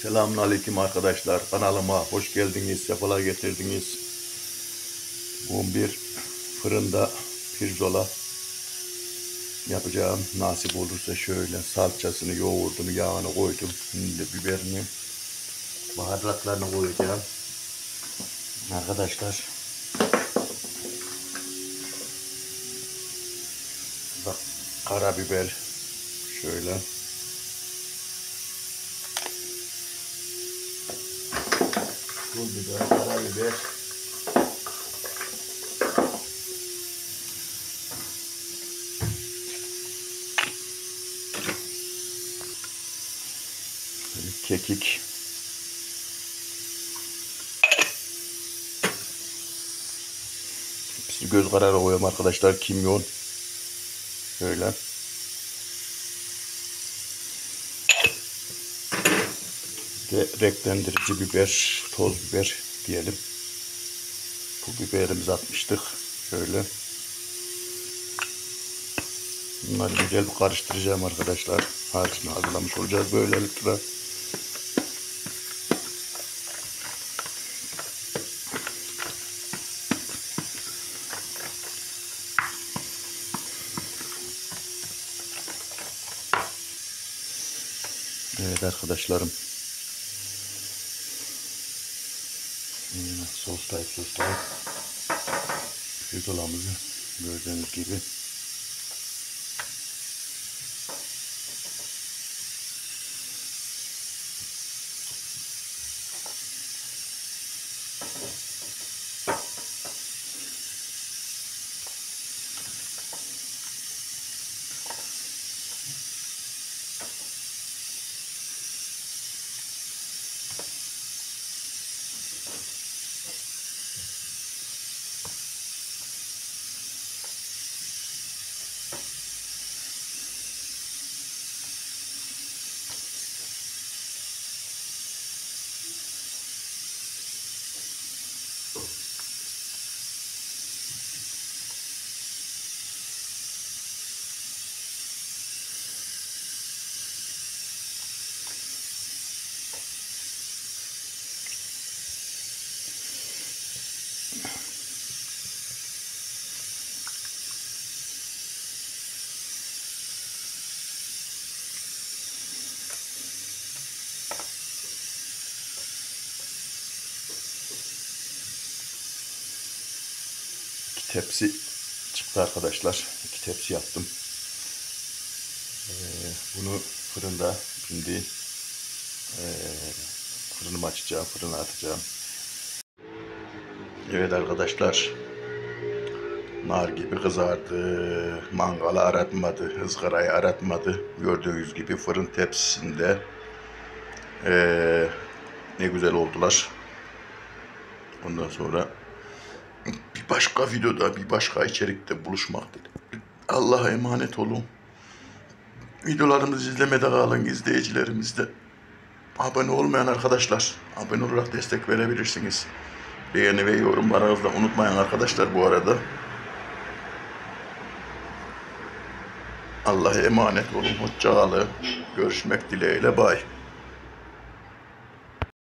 Selamünaleyküm arkadaşlar. Kanalıma hoş geldiniz, sefalar getirdiniz. Bugün bir fırında pirzola yapacağım. Nasip olursa şöyle salçasını, yoğurdunu, yağını koydum. Şimdi de biberini, baharatlarını koyacağım. Arkadaşlar. Bak, karabiber şöyle. Pul biber, karabiber. Kekik. Hepsini göz kararı koyuyorum arkadaşlar. Kimyon. Şöyle. Ve renklendirici biber, toz biber diyelim. Bu biberimizi atmıştık. Şöyle. Bunları güzel bir karıştıracağım arkadaşlar. Harcını hazırlamış olacağız böylelikle. Evet arkadaşlarım. Soslayıp pirzolamızı gördüğünüz gibi tepsi çıktı arkadaşlar. 2 tepsi yaptım. Bunu fırında şimdi fırınımı açacağım, fırına atacağım. Evet arkadaşlar. Nar gibi kızardı. Mangalı aratmadı, ızgarayı aratmadı. Gördüğünüz gibi fırın tepsisinde ne güzel oldular. Ondan sonra bir başka videoda, bir başka içerikte buluşmak dileğiyle. Allah'a emanet olun. Videolarımızı izlemede kalın izleyicilerimiz de. Abone olmayan arkadaşlar, abone olarak destek verebilirsiniz. Beğeni ve yorumlarınızı da unutmayın arkadaşlar bu arada. Allah'a emanet olun. Hoşça kalın. Görüşmek dileğiyle. Bye.